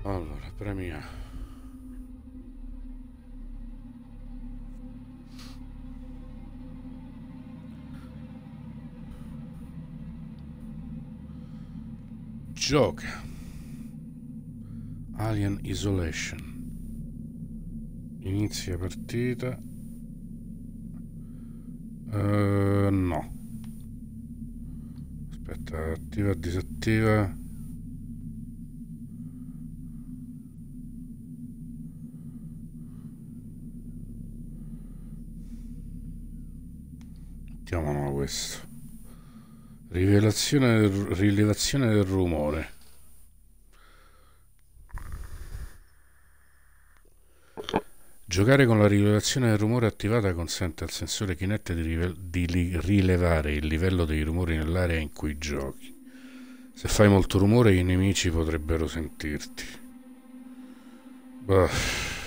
Allora, premia. Gioca. Alien Isolation. Inizia partita. No. Aspetta, attiva, disattiva. Mettiamolo questo. Rilevazione del rumore. Giocare con la rilevazione del rumore attivata consente al sensore Kinect di rilevare il livello dei rumori nell'area in cui giochi. Se fai molto rumore i nemici potrebbero sentirti. Bah.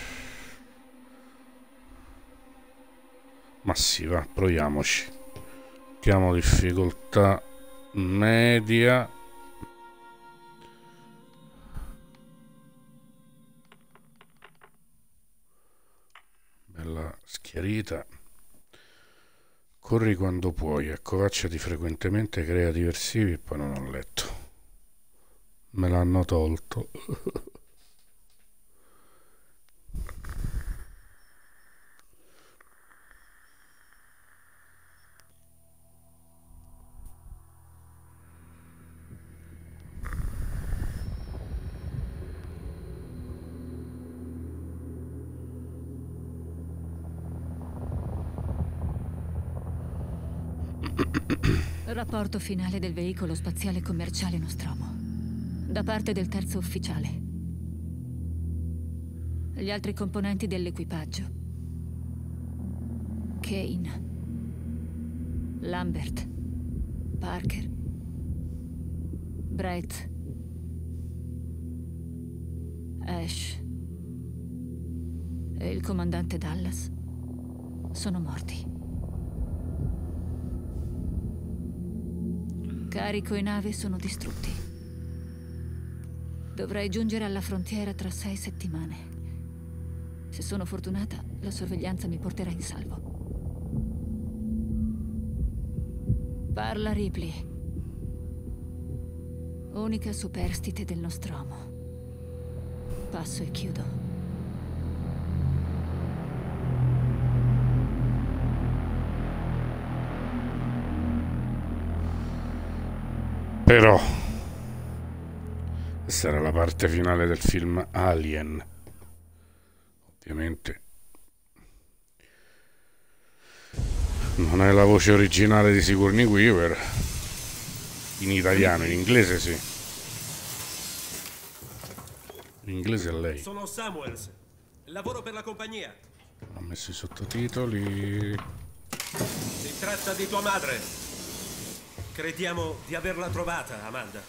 Ma sì, va, proviamoci. Mettiamo difficoltà media. Bella schiarita. Corri quando puoi, accovacciati frequentemente, crea diversivi e poi non ho letto. Me l'hanno tolto. Rapporto finale del veicolo spaziale commerciale Nostromo. Da parte del terzo ufficiale. Gli altri componenti dell'equipaggio. Kane. Lambert. Parker. Brett. Ash. E il comandante Dallas sono morti. Carico e nave sono distrutti. Dovrei giungere alla frontiera tra 6 settimane. Se sono fortunata, la sorveglianza mi porterà in salvo. Parla Ripley. Unica superstite del Nostromo. Passo e chiudo. Però questa era la parte finale del film Alien. Ovviamente non è la voce originale di Sigourney Weaver. In italiano, in inglese sì. In inglese è lei. Sono Samuels. Lavoro per la compagnia. Ho messo i sottotitoli. Si tratta di tua madre. Crediamo di averla trovata, Amanda.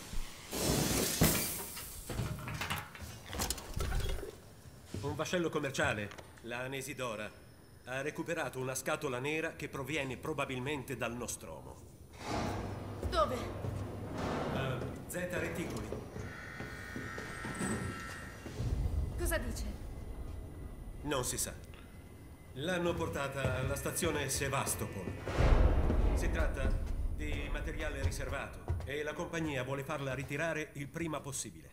Un vascello commerciale, la Anesidora, ha recuperato una scatola nera che proviene probabilmente dal Nostromo. Dove? Zeta Reticoli. Cosa dice? Non si sa. L'hanno portata alla stazione Sevastopol. Si tratta di materiale riservato e la compagnia vuole farla ritirare il prima possibile.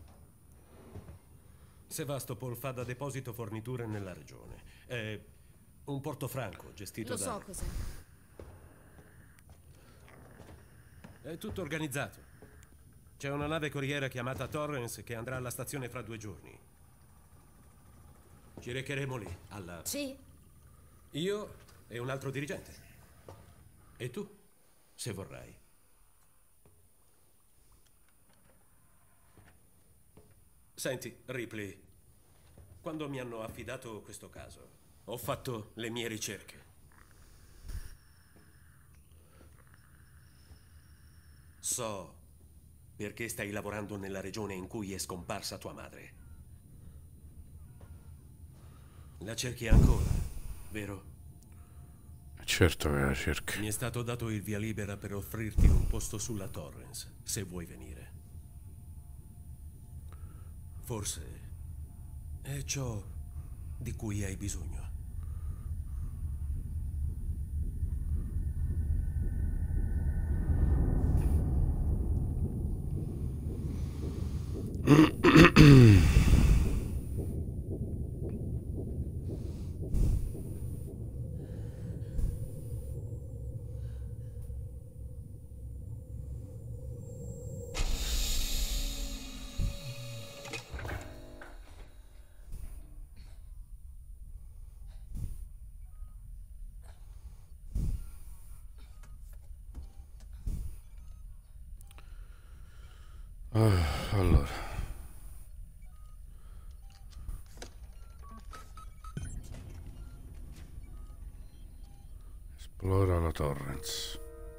Sevastopol fa da deposito forniture nella regione. È un porto franco gestito Lo da... so cos'è. È tutto organizzato. C'è una nave corriera chiamata Torrens che andrà alla stazione fra 2 giorni. Ci recheremo lì, alla... Sì? Io e un altro dirigente. E tu, se vorrai. Senti, Ripley, quando mi hanno affidato questo caso, ho fatto le mie ricerche. So perché stai lavorando nella regione in cui è scomparsa tua madre. La cerchi ancora, vero? Certo che la cerchi. Mi è stato dato il via libera per offrirti un posto sulla Torrens, se vuoi venire. Forse è ciò di cui hai bisogno. Allora, esplora la Torrens.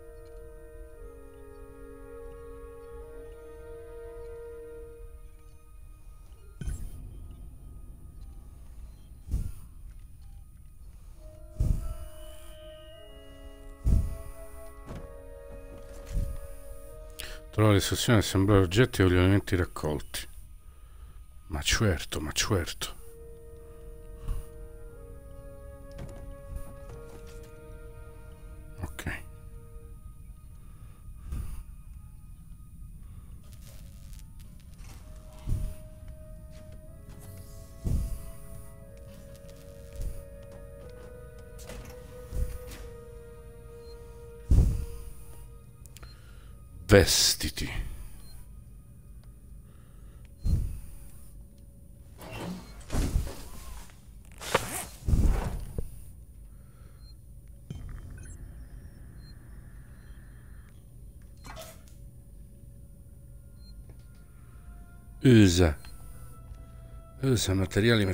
Trova le istruzioni di assemblare oggetti o gli elementi raccolti. Ma certo, ma certo. Ok. Vestiti. Usa materiali.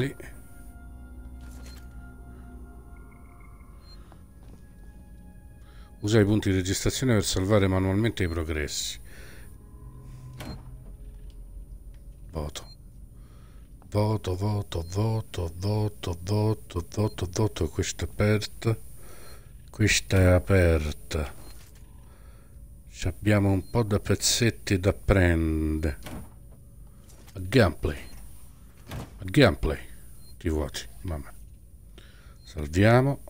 Usa i punti di registrazione per salvare manualmente i progressi. Voto. Questa è aperta. Ci abbiamo un po' da pezzetti da prendere. Gameplay. Ti vuoti. Vabbè. Salviamo.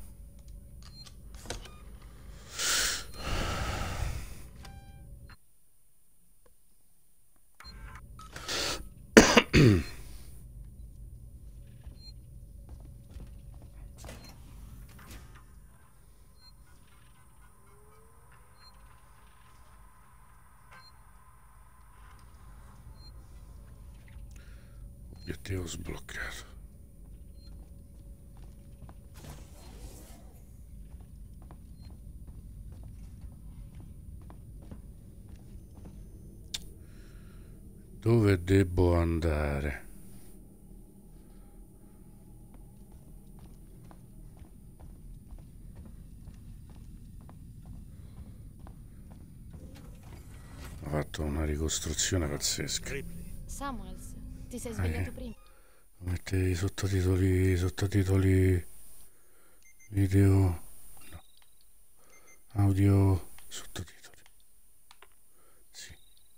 Obiettivo sbloccato. Dove devo andare? Ho fatto una ricostruzione pazzesca. Samuels, ti sei svegliato prima? Mette i sottotitoli video, no, audio, sottotitoli. Sì.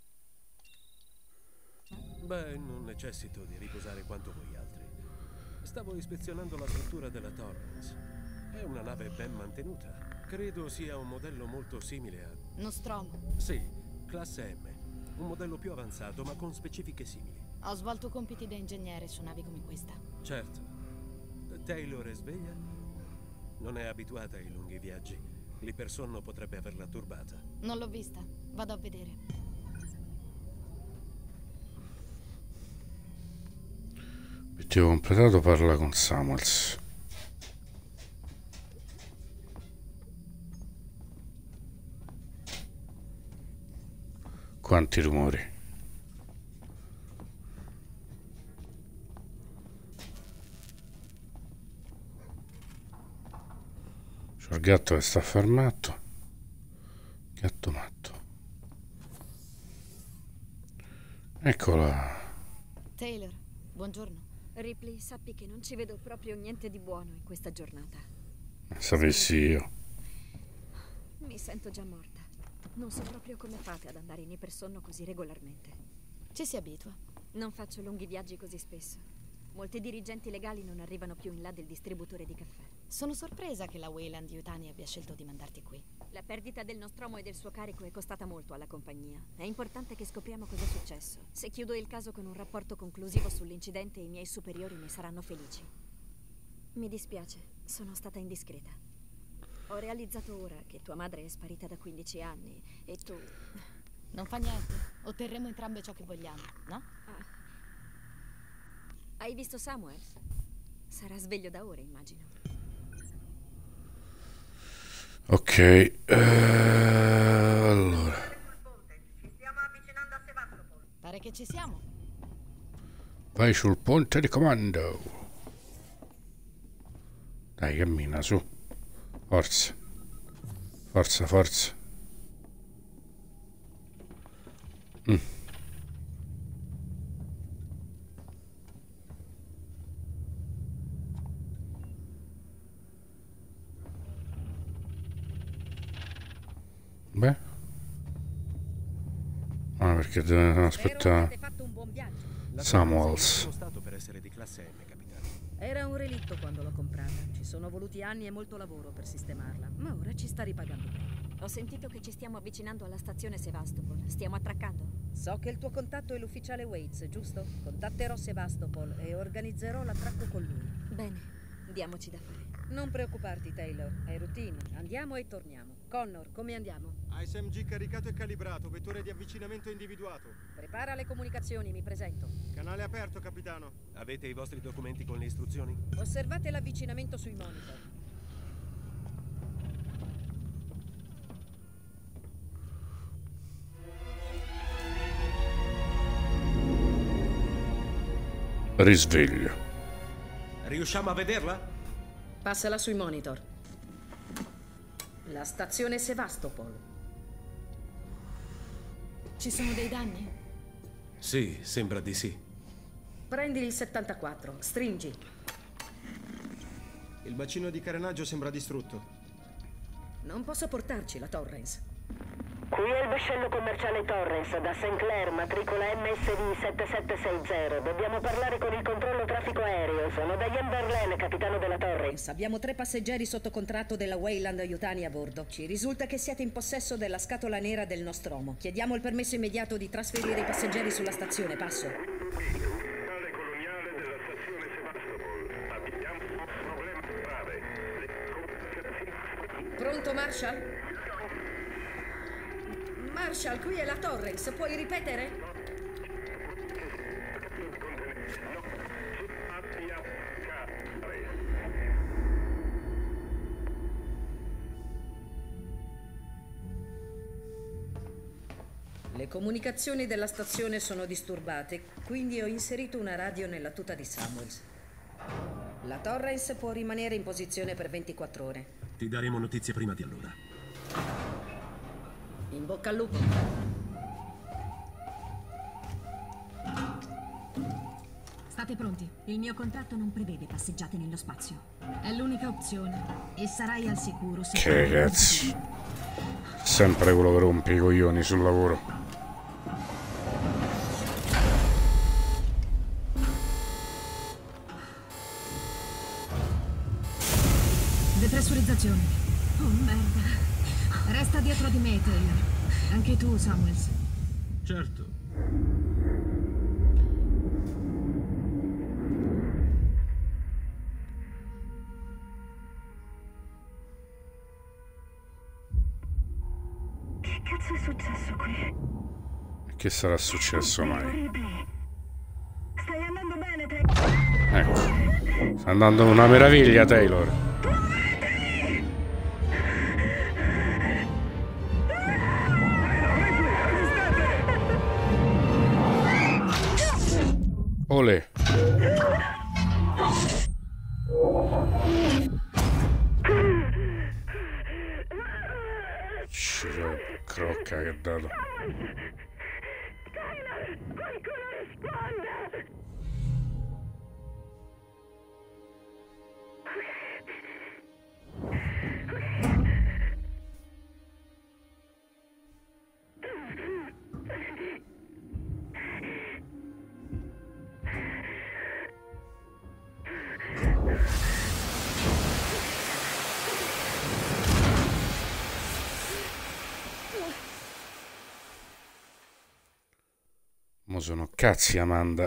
Beh, non necessito di riposare quanto voi altri. Stavo ispezionando la struttura della Torrens. È una nave ben mantenuta. Credo sia un modello molto simile a... Nostromo. Sì, classe M. Un modello più avanzato, ma con specifiche simili. Ho svolto compiti da ingegnere su navi come questa. Certo. Taylor è sveglia? Non è abituata ai lunghi viaggi. L'ipersonno potrebbe averla turbata. Non l'ho vista. Vado a vedere. Obiettivo completato, parla con Samuels. Quanti rumori. C'è il gatto che sta fermato. Gatto matto. Eccola. Taylor, buongiorno. Ripley, sappi che non ci vedo proprio niente di buono in questa giornata. Sapessi io. Mi sento già morta. Non so proprio come fate ad andare in ipersonno così regolarmente. Ci si abitua. Non faccio lunghi viaggi così spesso. Molti dirigenti legali non arrivano più in là del distributore di caffè. Sono sorpresa che la Weyland-Yutani abbia scelto di mandarti qui. La perdita del Nostromo e del suo carico è costata molto alla compagnia. È importante che scopriamo cosa è successo. Se chiudo il caso con un rapporto conclusivo sull'incidente, i miei superiori ne saranno felici. Mi dispiace, sono stata indiscreta. Ho realizzato ora che tua madre è sparita da 15 anni e tu... Non fa niente, otterremo entrambe ciò che vogliamo, no? Hai visto Samuels? Sarà sveglio da ore, immagino. Ok, allora. Ci stiamo avvicinando a Sevastopol. Pare che ci siamo. Vai sul ponte di comando. Dai, cammina su. Forza. Forza, forza. Beh. Ah, perché devono aspettare. Avete fatto un buon viaggio. Samuels. Sono stato per essere di classe M, capitano. Era un relitto quando l'ho comprata. Ci sono voluti anni e molto lavoro per sistemarla, ma ora ci sta ripagando bene. Ho sentito che ci stiamo avvicinando alla stazione Sevastopol. Stiamo attraccando? So che il tuo contatto è l'ufficiale Waits, giusto? Contatterò Sevastopol e organizzerò l'attracco con lui. Bene, diamoci da fare. Non preoccuparti, Taylor. È routine. Andiamo e torniamo. Connor, come andiamo? SMG caricato e calibrato, vettore di avvicinamento individuato. Prepara le comunicazioni, mi presento. Canale aperto, capitano. Avete i vostri documenti con le istruzioni? Osservate l'avvicinamento sui monitor. Risveglio. Riusciamo a vederla? Passala sui monitor. La stazione Sevastopol. Ci sono dei danni? Sì, sembra di sì. Prendi il 74, stringi. Il bacino di carenaggio sembra distrutto. Non posso portarci la Torrens. Qui è il vascello commerciale Torrens, da St. Clair, matricola MSV 7760. Dobbiamo parlare con il controllo traffico aereo. Sono Diane Verlaine, capitano della Torrens. Abbiamo 3 passeggeri sotto contratto della Weyland-Yutani a bordo. Ci risulta che siate in possesso della scatola nera del Nostromo. Chiediamo il permesso immediato di trasferire i passeggeri sulla stazione. Passo. Capitale coloniale della stazione Sevastopol. Abbiamo un problema grave. Pronto, Marshall? Marshall, qui è la Torrens. Puoi ripetere? Le comunicazioni della stazione sono disturbate, quindi ho inserito una radio nella tuta di Samuels. La Torrens può rimanere in posizione per 24 ore. Ti daremo notizie prima di allora. In bocca al lupo. State pronti. Il mio contratto non prevede passeggiate nello spazio. È l'unica opzione. E sarai al sicuro se... Che cazzo. Sempre quello che rompe i coglioni sul lavoro. Depressurizzazione. Oh merda. Resta dietro di me, Taylor. Anche tu, Samuels. Certo. Che cazzo è successo qui? Che sarà successo mai? Stai andando bene, Taylor? Ecco. Sta andando una meraviglia, Taylor. Olè. Crocca che ha dato. Taylor, qualcuno risponda! Mo sono cazzi, Amanda.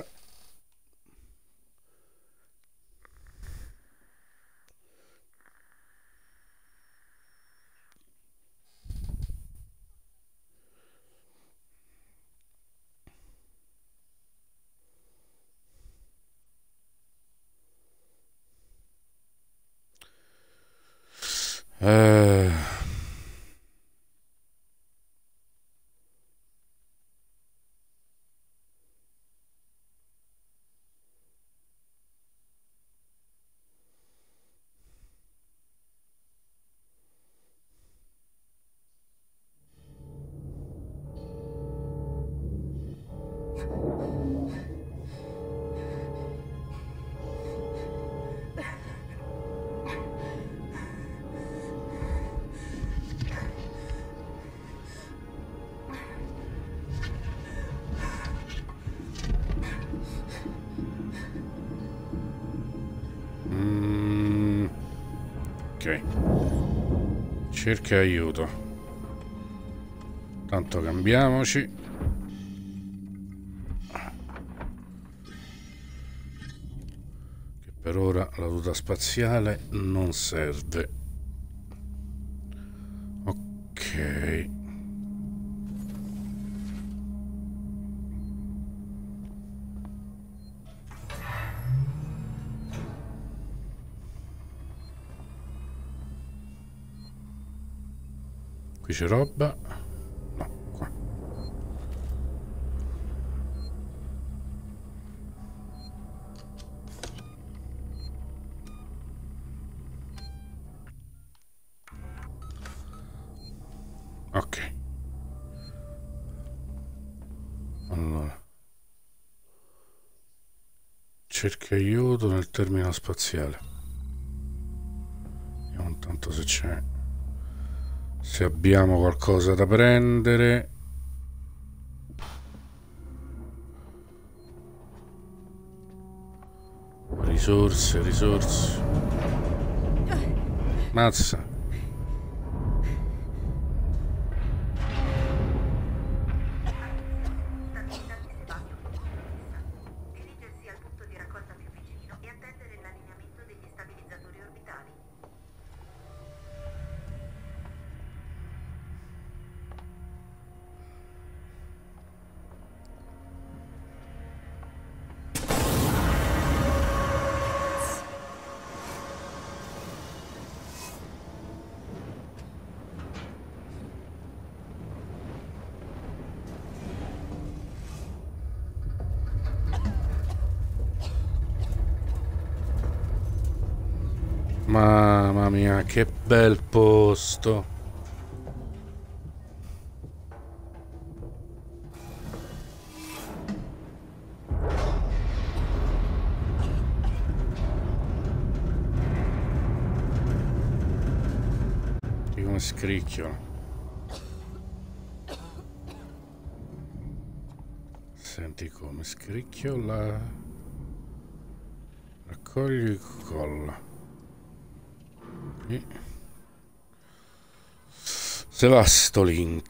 Ok. Cerca aiuto. Tanto cambiamoci. Che per ora la tuta spaziale non serve. Ok. Qui c'è roba. No, qua. Ok. Allora. Cerca aiuto nel terminal spaziale. Vediamo intanto se c'è. Se abbiamo qualcosa da prendere. Risorse, risorse. Mazza. Dirigersi al punto di raccolta più vicino e attendere l'allineamento degli stabilizzatori orbitali. Mamma mia, che bel posto. Di come scricchiola. Senti come scricchiola. Raccogli e colla. Sevastolink.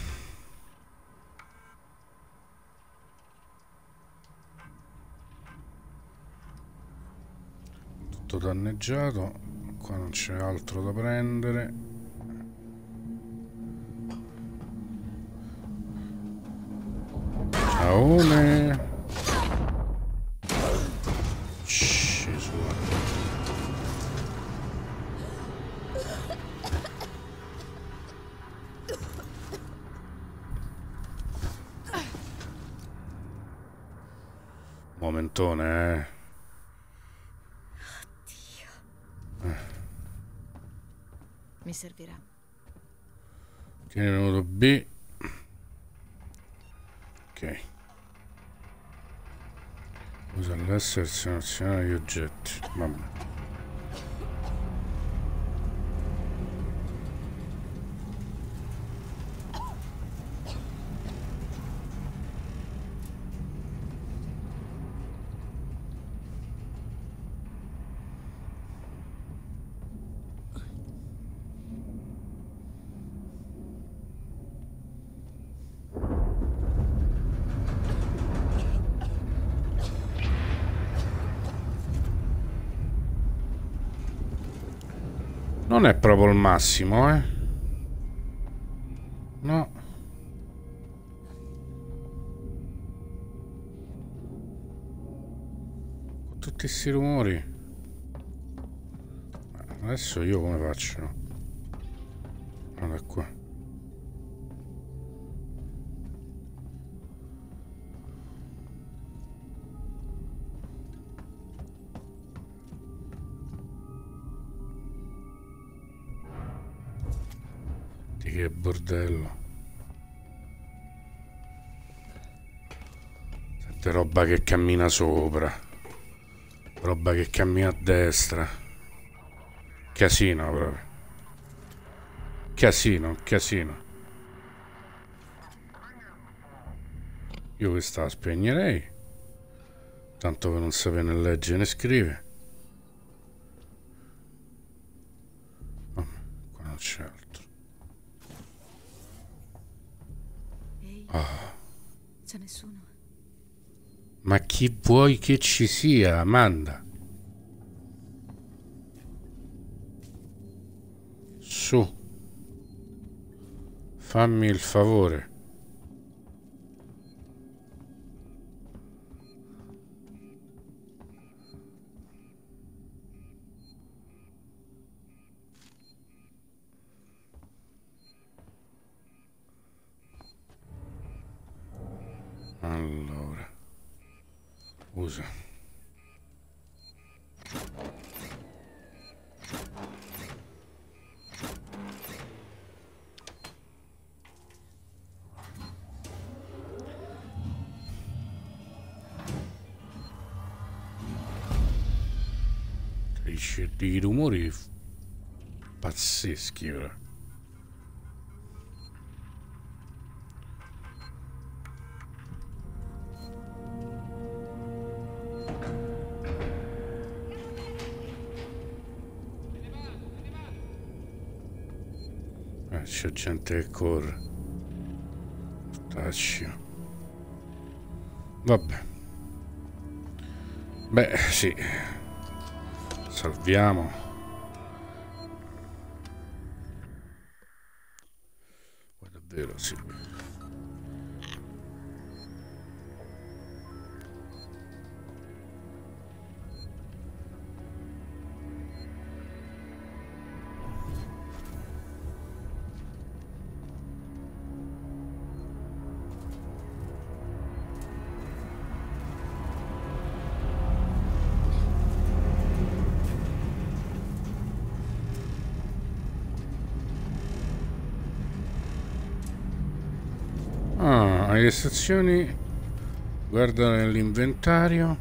Tutto danneggiato. Qua non c'è altro da prendere. Ciaone. Gesù. Momentone, Mi servirà. Tieni venuto B. Ok. Usa l'S per selezionare gli oggetti. Vabbè. Non è proprio il massimo, eh? No. Con tutti questi rumori. Adesso io come faccio? Guarda qua. Che bordello. Sente, roba che cammina sopra, roba che cammina a destra. Casino proprio. Casino, casino. Io questa la spegnerei, tanto che non sapere né leggere né scrivere. Vabbè, qua non c'è altro. Oh. C'è nessuno. Ma chi vuoi che ci sia, Amanda? Su. Fammi il favore. Allora, usa. Dice dei rumori pazzeschi ora. C'è gente che corre. Taccio. Vabbè. Beh, sì. Salviamo. Ma davvero, sì. Le stazioni, guarda nell'inventario.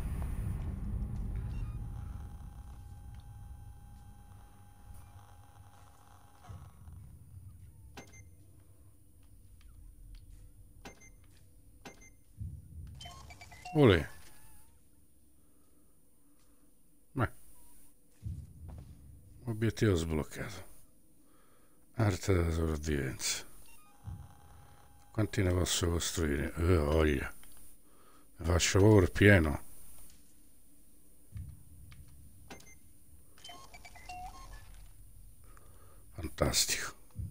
Olè. Beh. Obiettivo sbloccato. Arte della sopravvivenza. Quanti ne posso costruire? Voglia. Ne faccio proprio il pieno. Fantastico.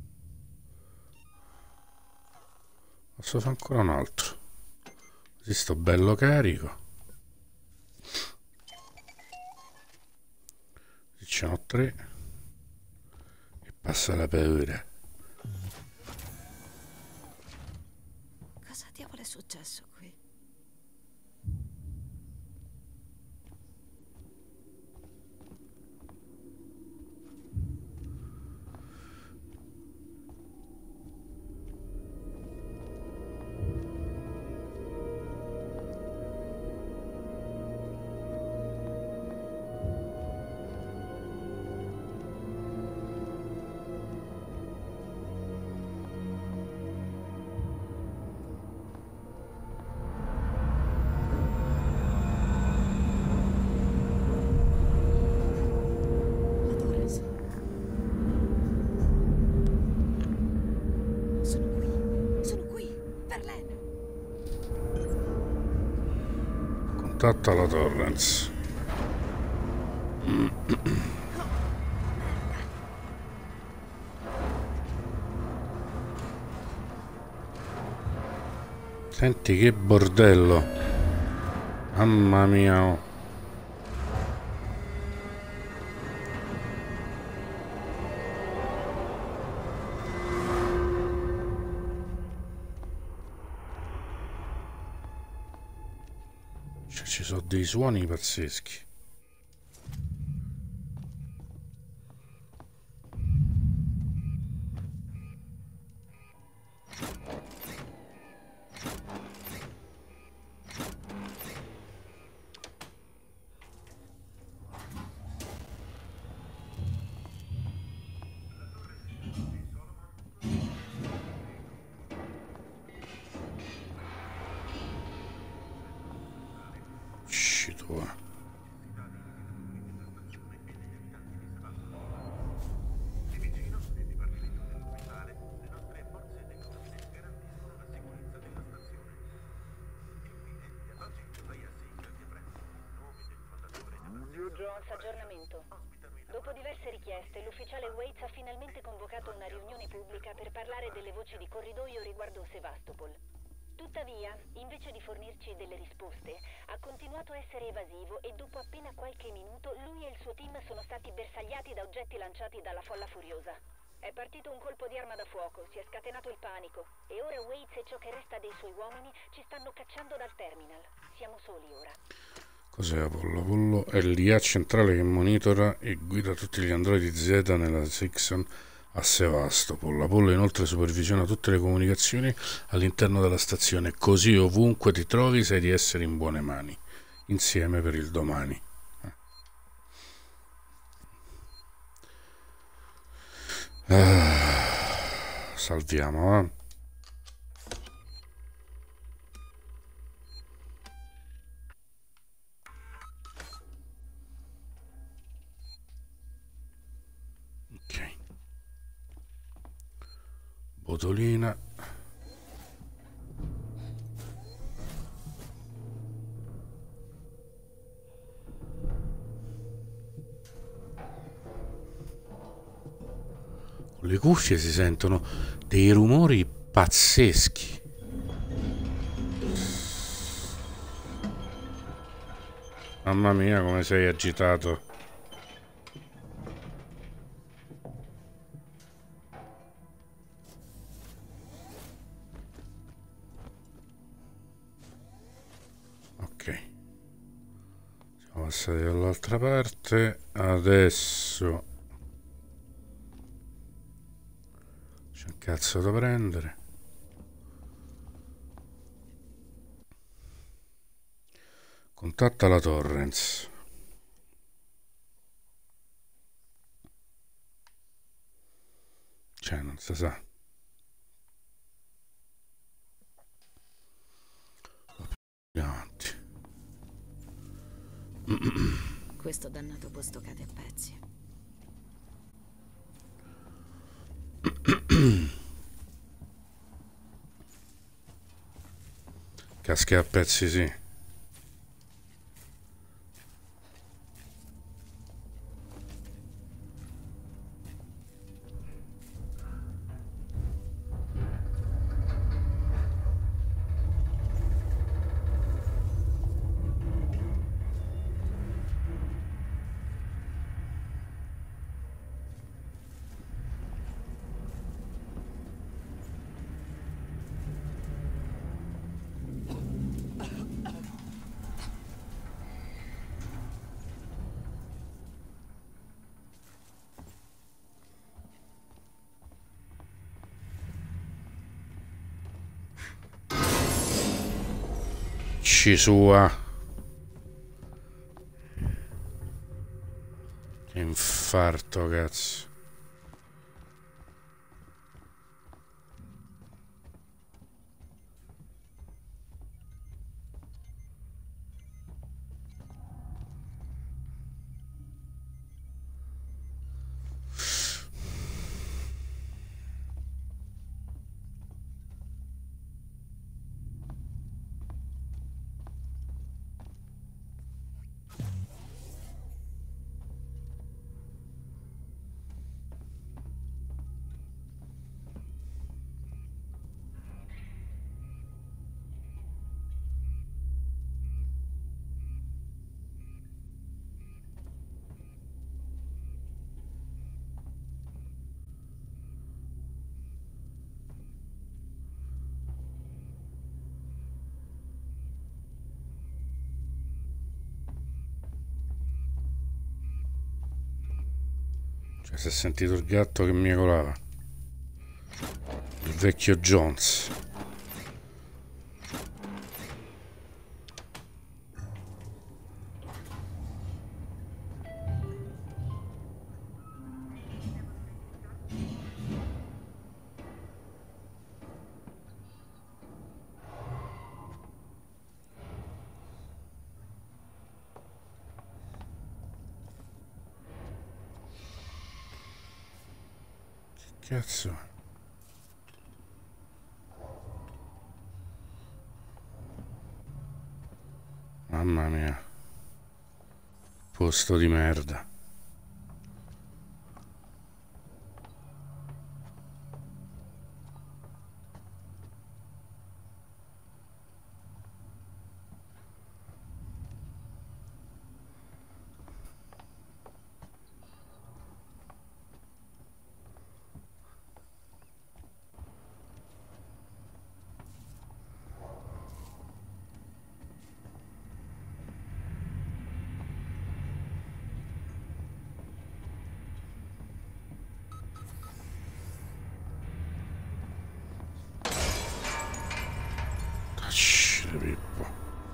Posso fare ancora un altro. Così sto bello carico. Qui ce n'ho 3. E passa la paura. Successo qui. Contatta la Torrens. Senti che bordello. Mamma mia. Oh. Cioè, ci sono dei suoni pazzeschi. Jones, aggiornamento. Dopo diverse richieste, l'ufficiale Waits ha finalmente convocato una riunione pubblica per parlare delle voci di corridoio riguardo Sevastopol. Tuttavia, invece di fornirci delle risposte, ha continuato a essere evasivo e dopo appena qualche minuto lui e il suo team sono stati bersagliati da oggetti lanciati dalla folla furiosa. È partito un colpo di arma da fuoco, si è scatenato il panico e ora Waits e ciò che resta dei suoi uomini ci stanno cacciando dal terminal. Siamo soli ora. Cos'è Apollo? Apollo è l'IA centrale che monitora e guida tutti gli androidi Z nella section a Sevastopol. Apollo inoltre supervisiona tutte le comunicazioni all'interno della stazione, così ovunque ti trovi sai di essere in buone mani, insieme per il domani. Salviamo, eh? Ok. Botolina. Con le cuffie si sentono dei rumori pazzeschi. Mamma mia, come sei agitato. Ok. Siamo passati dall'altra parte. Adesso c'è un cazzo da prendere. Contatta la Torrens. Cioè, non si sa. Andiamo avanti. Questo dannato posto cade a pezzi. Casca a pezzi, sì. Ci sua. Che infarto, cazzo. Cioè, si è sentito il gatto che miagolava. Il vecchio Jones. Cazzo. Mamma mia. Posto di merda. Pippo.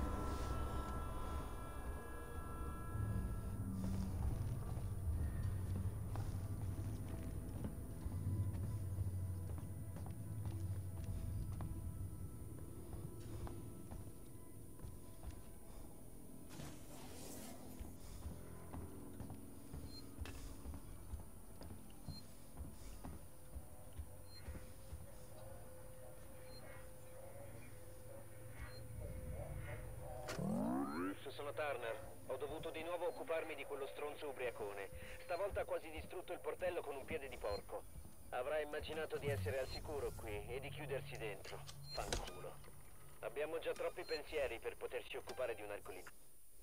Sono Turner. Ho dovuto di nuovo occuparmi di quello stronzo ubriacone. Stavolta ha quasi distrutto il portello con un piede di porco. Avrà immaginato di essere al sicuro qui e di chiudersi dentro. Fanculo. Abbiamo già troppi pensieri per poterci occupare di un alcolizzato.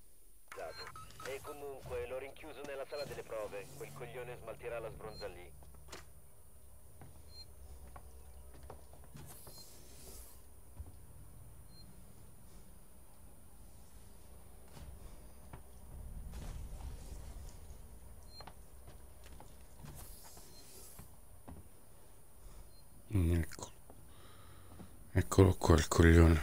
E comunque l'ho rinchiuso nella sala delle prove. Quel coglione smaltirà la sbronza lì. Ecco. Eccolo qua il coglione.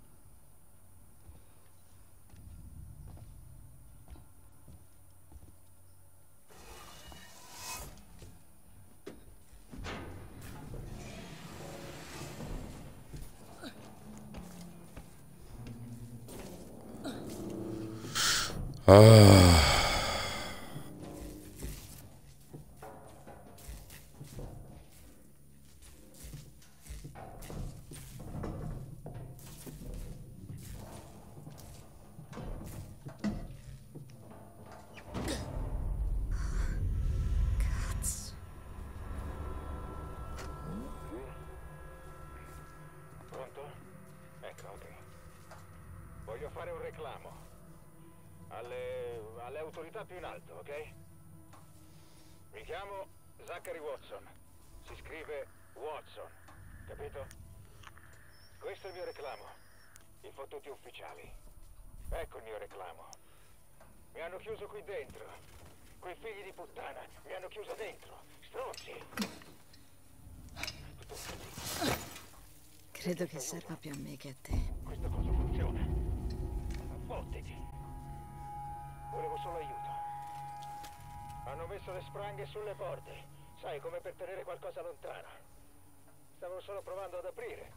Ah. Voglio fare un reclamo. Alle autorità più in alto, ok? Mi chiamo Zachary Watson. Si scrive Watson, capito? Questo è il mio reclamo. I fottuti ufficiali. Ecco il mio reclamo. Mi hanno chiuso qui dentro. Quei figli di puttana mi hanno chiuso dentro. Stronzi. Credo che serva più a me che a te. Questa cosa funziona. Fottiti. Volevo solo aiuto. Hanno messo le spranghe sulle porte. Sai, come per tenere qualcosa lontano. Stavo solo provando ad aprire.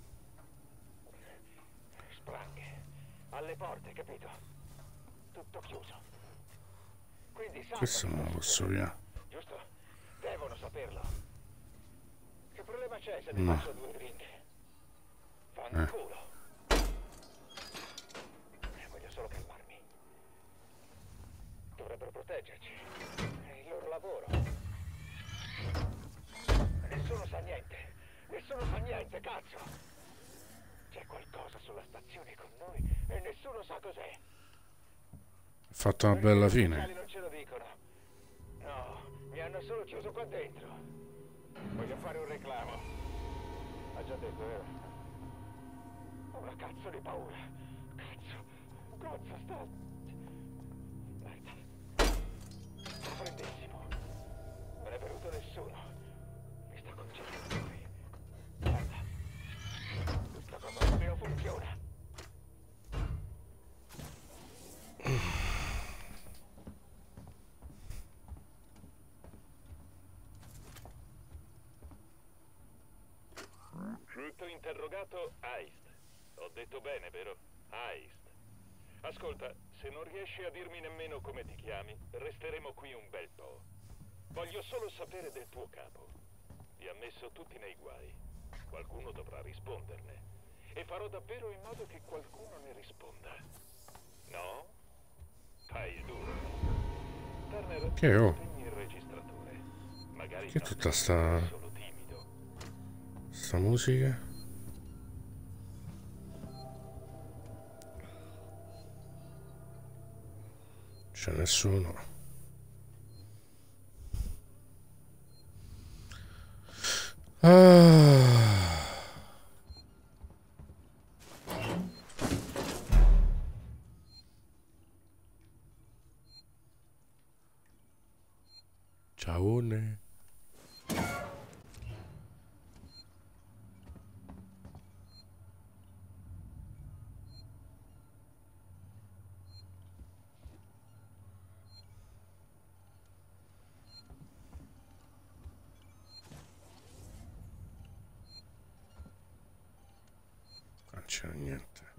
Spranghe. Alle porte, capito? Tutto chiuso. Quindi Questo non lo posso via. Giusto? Devono saperlo. Che problema c'è se mi No. faccio 2 drink? Fanculo. Voglio solo calmarmi. Dovrebbero proteggerci. È il loro lavoro. Nessuno sa niente. Nessuno sa niente, cazzo. C'è qualcosa sulla stazione con noi e nessuno sa cos'è. Ha fatto una bella fine. Non ce lo dicono. No, mi hanno solo chiuso qua dentro. Voglio fare un reclamo. Ha già detto, vero? Ho una cazzo di paura. Cazzo, sta... Merda. Se prendessimo è venuto nessuno. Mi sta concedendo qui. Guarda. Questa cosa proprio funziona. Tutto interrogato Heist. Ho detto bene, vero? Heist. Ascolta, se non riesci a dirmi nemmeno come ti chiami, resteremo qui un bel po'. Voglio solo sapere del tuo capo. Ti ha messo tutti nei guai. Qualcuno dovrà risponderne. E farò davvero in modo che qualcuno ne risponda. No? Fai il duro. Turner, Che ho? spegni il registratore. Magari Che è tutta è solo timido. sta musica? C'è nessuno. Ciaone. Non c'è niente.